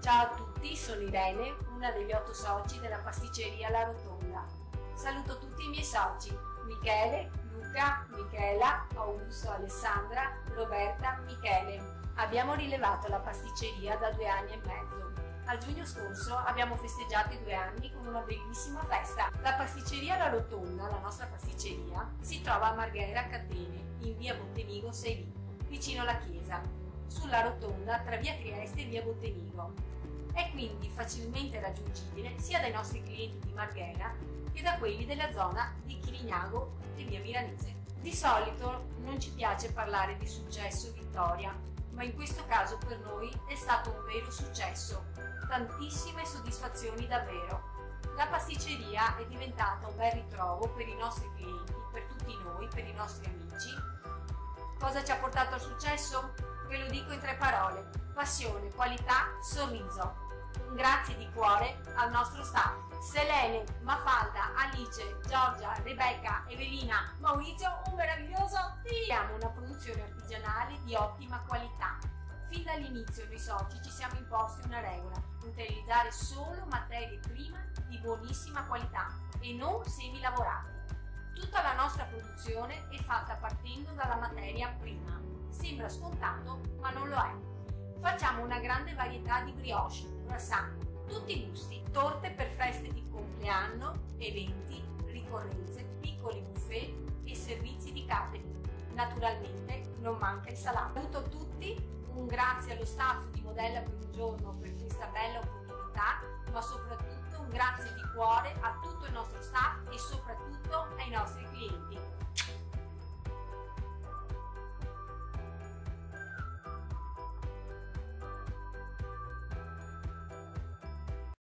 Ciao a tutti, sono Irene, una degli 8 soci della pasticceria La Rotonda. Saluto tutti i miei soci, Michele, Luca, Michela, Augusto, Alessandra, Roberta, Michele. Abbiamo rilevato la pasticceria da 2 anni e mezzo. A giugno scorso abbiamo festeggiato i 2 anni con una bellissima festa. La pasticceria La Rotonda, la nostra pasticceria, si trova a Marghera Catene, in via Bottenigo 6B, vicino alla chiesa, sulla rotonda tra via Trieste e via Bottenigo. È quindi facilmente raggiungibile sia dai nostri clienti di Marghera che da quelli della zona di Chirignago e via Milanese. Di solito non ci piace parlare di successo o vittoria, ma in questo caso per noi è stato un vero successo, tantissime soddisfazioni davvero. La pasticceria è diventata un bel ritrovo per i nostri clienti, per tutti noi, per i nostri amici. Cosa ci ha portato al successo? Ve lo dico in 3 parole: passione, qualità, sorriso. Un grazie di cuore al nostro staff: Selene, Mafalda, Alice, Giorgia, Rebecca, Evelina, Maurizio, un meraviglioso team! Abbiamo una produzione artigianale di ottima qualità. Fin dall'inizio noi soci ci siamo imposti una regola: utilizzare solo materie prime di buonissima qualità e non semilavorati. Tutta la nostra produzione è fatta partendo dalla materia prima. Sembra scontato, ma non lo è. Facciamo una grande varietà di brioche, croissant, tutti i gusti, torte per feste di compleanno, eventi, ricorrenze, piccoli buffet e servizi di catering. Naturalmente non manca il salato. Saluto tutti, un grazie allo staff di Modella per un giorno per questa bella opportunità, ma soprattutto un grazie di cuore a tutto il nostro staff e soprattutto